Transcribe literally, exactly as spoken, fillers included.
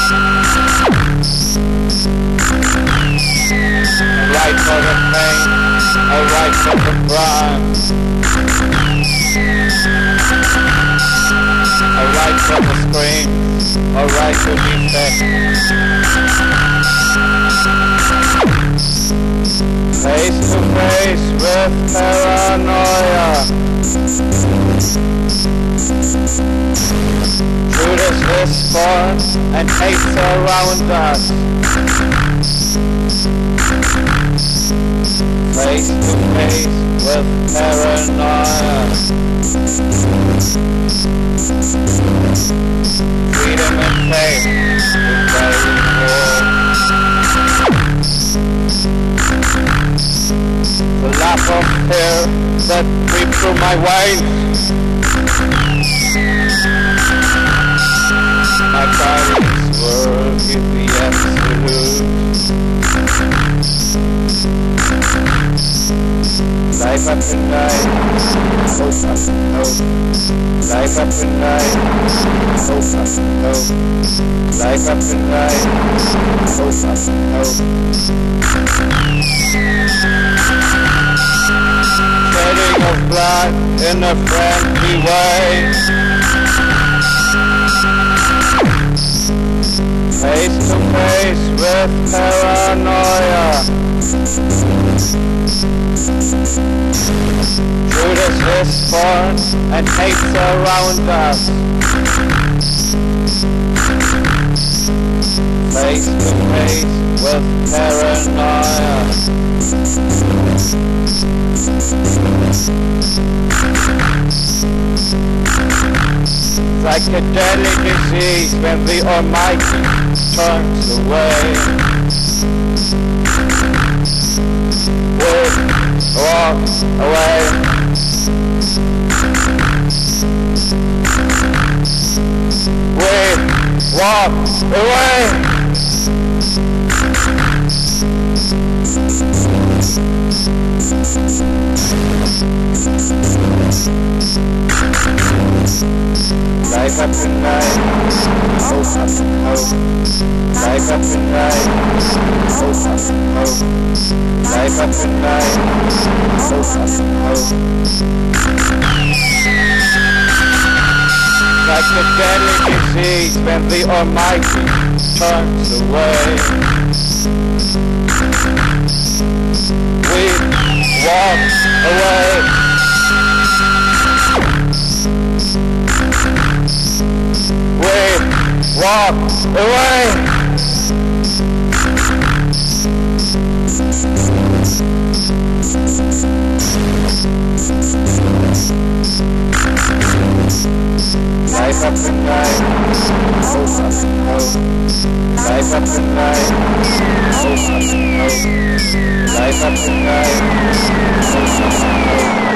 right for the pain, a right for the crime, a right for the scream, a right to be fed. Face to face with paranoia, Judas is born and hates around us. Face to face with paranoia, freedom and faith to carry forward. The laugh of fear that creeps through my veins, my body's world is the absolute. Life up and night, hope up and hope. Life up and night, hope up and hope. Life up and night, hope up and hope. Shedding of blood in a friendly way. Face to face with paranoia. Judas is born and hates around us. Face to face with paranoia. Psychedelic disease when the Almighty turns away. We walk away. We walk away. Life up and night, hope up and hope. Life up and night, hope up and hope. Life up and night, hope up and hope. Psychedelic disease when the Almighty turns away. We walk away. We walk away. Life up and night, hope up and hope. Life up and night, hope up and hope. Life up and night, hope up and hope.